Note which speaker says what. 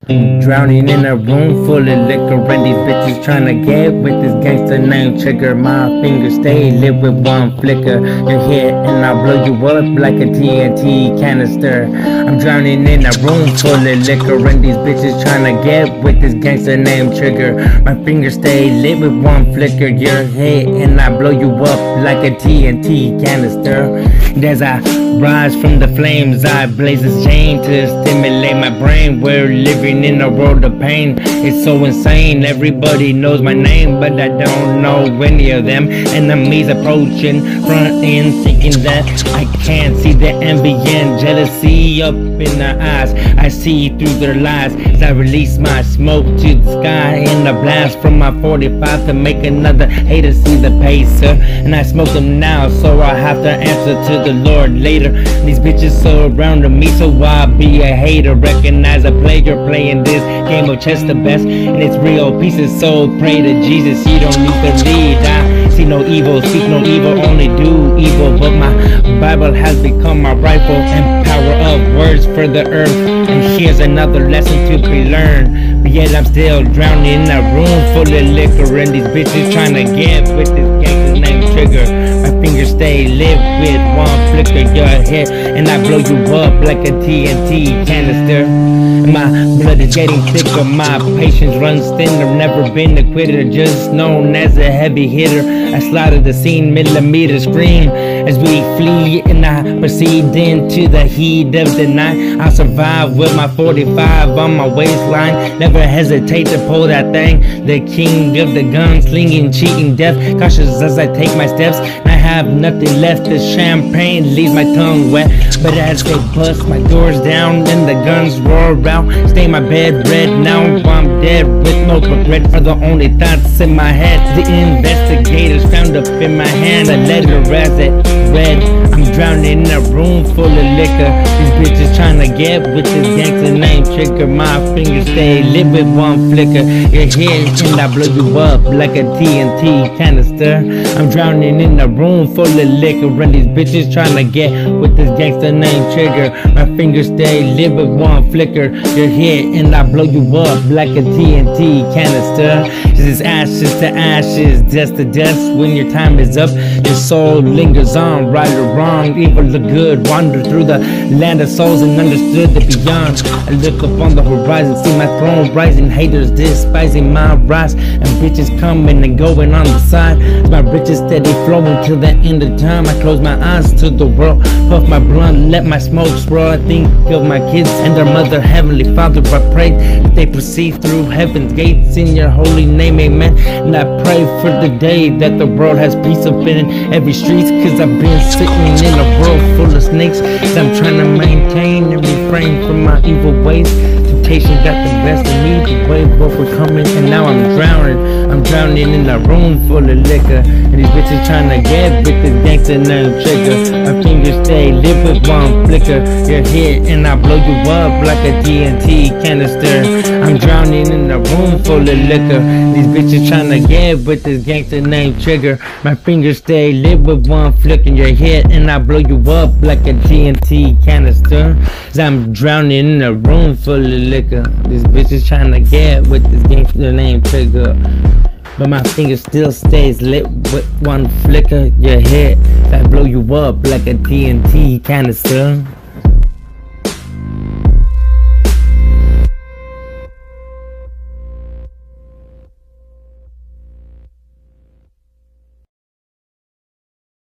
Speaker 1: Drowning in a room full of liquor and these bitches tryna get with this gangster named Trigger. My fingers stay lit with one flicker. Your head and I'll blow you up like a TNT canister. I'm drowning in a room full of liquor and these bitches tryna get with this gangster named Trigger. My fingers stay lit with one flicker. Your head and I blow you up like a TNT canister. As I rise from the flames, I blaze this chain to stimulate my brain. We're living in a world of pain. It's so insane. Everybody knows my name, but I don't know any of them. Enemies approaching, front end, thinking that I can't see the ambient jealousy up in their eyes. I see through their lies as I release my smoke to the sky in a blast from my 45 to make another hater see the pacer. And I smoke them now, so I have to answer to the Lord later. These bitches surrounding me, so I'll be a hater. Recognize a player playing this game of chess the best, and it's real pieces. So pray to Jesus, he don't need to lead. I see no evil, seek no evil, only do evil. But my Bible has become my rifle and power of words for the earth. And here's another lesson to be learned. But yet I'm still drowning in a room full of liquor and these bitches trying to get with this gangster named Trigger. My fingers stay lit with one flicker. Your head and I blow you up like a TNT canister. My blood is getting thicker, my patience runs thinner. Never been a quitter, just known as a heavy hitter. I slaughter the scene, millimeter scream as we flee, and I proceed into the heat of the night. I'll survive with my 45 on my waistline. Never hesitate to pull that thing. The king of the gun, slinging, cheating, death. Cautious as I take my steps. I have nothing left. The champagne leaves my tongue wet. But as they bust my doors down and the guns roar out, stay my bed red. Now I'm dead with no regret. Are the only thoughts in my head. The investigators found up in my hand a letter as it read. I'm drowning in a room full of liquor. These bitches trying to get with this gangster named Trigger. My fingers stay lit with one flicker. Your head and I blow you up like a TNT canister. I'm drowning in a room full of liquor and these bitches trying to get with this gangster named Trigger. My fingers stay lit with one flicker. Your head and I blow you up like a TNT canister. This is ashes to ashes, dust to dust. When your time is up, your soul lingers on. Right or wrong, evil or good, wander through the land of souls and understood the beyond. I look up on the horizon, see my throne rising. Haters despising my rise, and bitches coming and going on the side. My riches steady flowing till the end of time. I close my eyes to the world, puff my blunt, let my smoke swirl. I think of my kids and their mother, Heavenly Father. I pray that they proceed through heaven's gates in your holy name, amen. And I pray for the day that the world has peace up in every street, cause I've been sitting in a world full of snakes. So I'm trying to maintain and refrain from my evil ways. Temptation got the best of me, the wave overcoming, and now I'm drowning. I'm drowning in a room full of liquor, and these bitches trying to get with this gangster named Trigger. My fingers stay lit with one flicker. Your head and I blow you up like a TNT canister. I'm drowning in a room full of liquor. These bitches trying to get with this gangster named Trigger. My fingers stay lit with one flicker. Your head and I blow you up like a TNT canister. I'm drowning in a room full of liquor. These bitches trying to get with this gangster named Trigger. But my finger still stays lit with one flicker. Your head, I blow you up like a TNT canister.